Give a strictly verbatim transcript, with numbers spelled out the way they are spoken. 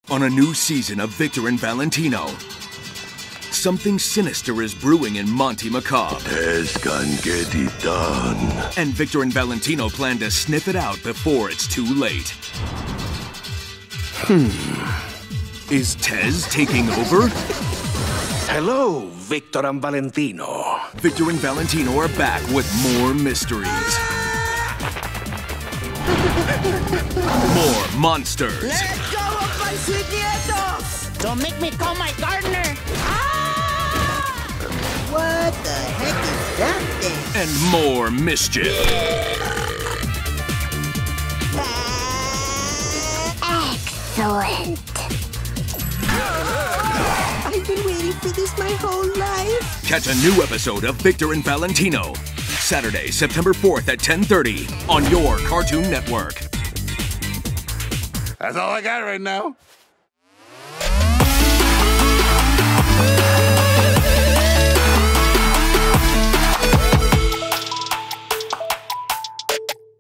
on a new season of Victor and Valentino. Something sinister is brewing in Monte Macabre. Tez can get it done. And Victor and Valentino plan to sniff it out before it's too late. Hmm. Is Tez taking over? Hello, Victor and Valentino. Victor and Valentino are back with more mysteries. More monsters. Let go of my siniestros! Don't make me call my gardener! Ah! What the heck is that thing? And more mischief. Excellent. I've been waiting for this my whole life. Catch a new episode of Victor and Valentino, Saturday, September fourth at ten thirty on your Cartoon Network. That's all I got right now.